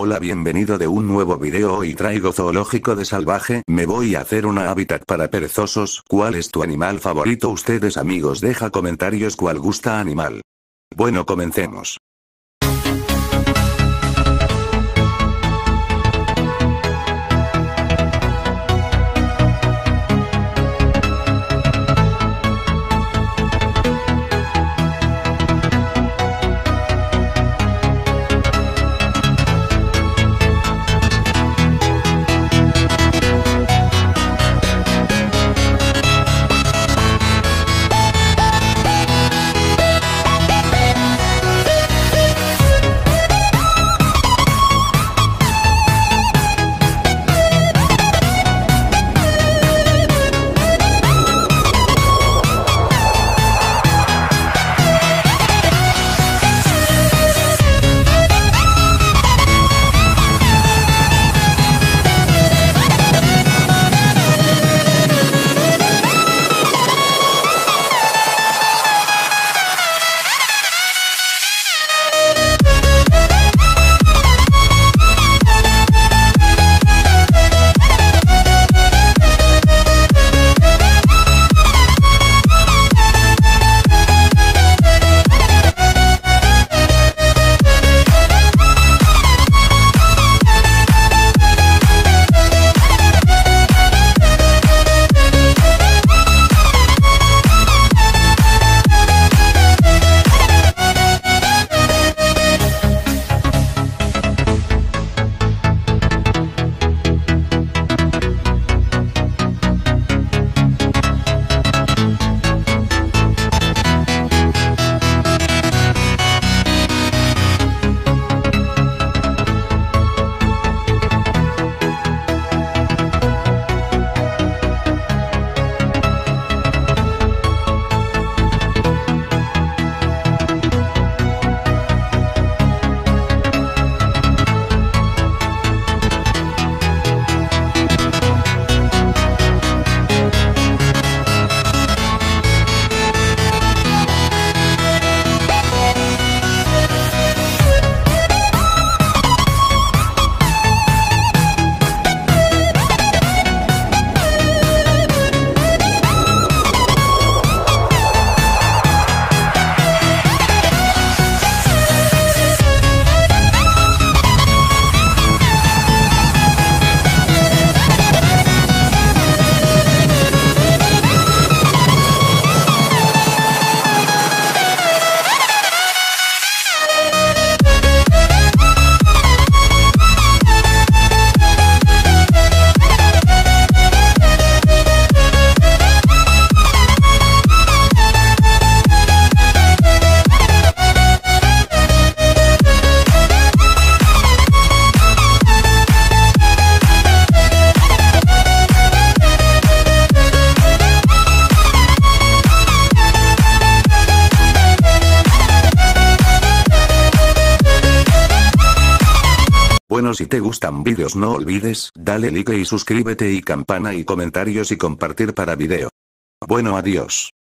Hola, bienvenido de un nuevo video. Hoy traigo zoológico de salvaje. Me voy a hacer una hábitat para perezosos. ¿Cuál es tu animal favorito? Ustedes amigos, deja comentarios cuál gusta animal. Bueno, comencemos. Bueno, si te gustan vídeos no olvides, dale like y suscríbete y campana y comentarios y compartir para video. Bueno, adiós.